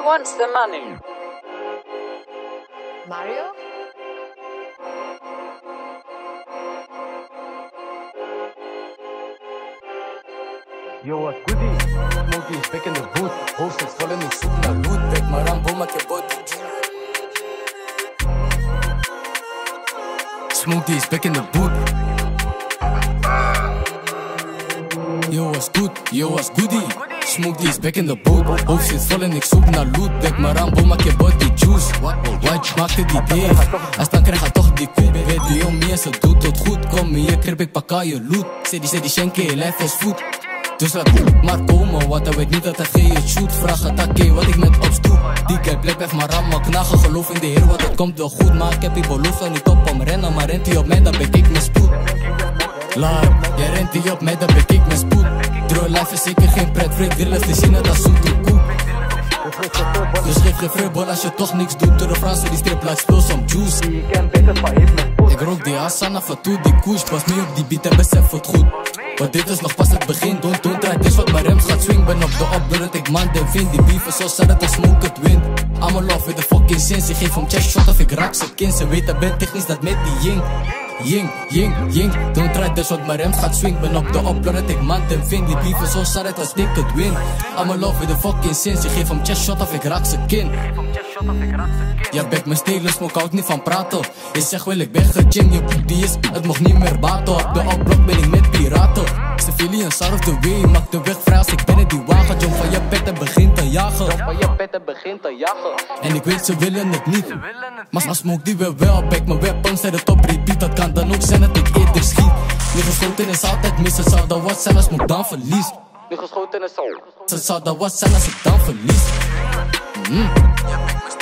wants the money? Mario? Yo, wat goodie? Smokey is back in the booth. Hoofd zit vol en ik zoek naar loot. Back maar aan, bom, maak je body. Smokey is back in the booth. Yo, was good? Yo, was goodie? Smokey is back in the booth. Hoofd zit vol en ik zoek naar loot. Back maar aan, bom, maak je body juice. Wat maakte die deeg? Als dan krijg je toch die koep. Weet die om me, ze doet tot goed. Kom hier, krip ik pak aan je loot. Zet die schenken, je lijf is food. Dus laat maar komen, want hij weet niet dat hij geen shoot. Vraag het takke wat ik met ops doe. Die guy blijft maar rammen, knagen. Geloof in de Heer, want het komt wel goed. Maar ik heb die belofte niet op om rennen. Maar rent hij op mij, dan ben ik mijn spoed. Laat, jij rent hij op mij, dan ben ik mijn spoed. True life is zeker geen pret, vreemd willen te zien dat zoete koek. Dus geef geen vreubel als je toch niks doet. Door de Fransen die strip like speel some juice. Ik rook die Hassan af en toe, die koers. Pas nu op die beat en besef het goed. Want dit is nog pas het begin, don't try this wat mijn rems gaat swing. Ben op de opbeurt, ik man en vind die beef is zo sad dat ik smoke het win. I'm in love with the fucking sins, ik geef hem chest shot of ik raak ze kind. Ze weten ben technisch dat met die ying. Ying, don't try this wat mijn rems gaat swing. Ben op de opbeurt, ik man en vind die beef is zo sad dat ik het win. I'm in love with the fucking sins, ik geef hem chest shot of ik raak ze kind. Ja, bek mijn stelen, smoke houdt niet van praten. Je zegt wel ik ben gejing, je boek die is, het mocht niet meer baten. Op de opblok ben ik met piraten. Civilians out of the way, maak de weg vrij als ik ben in die wagen. Jong van je pet en begint te jagen. En ik weet ze willen het niet. Maar smoke die we wel, bek mijn weapons zijn de top repeat. Dat kan dan ook zijn dat ik eerder schiet. Nu geschoten is altijd mis, het zou dan wat zijn als ik dan verlies. Nu geschoten is zo. Het zou dan wat zijn als ik dan verlies.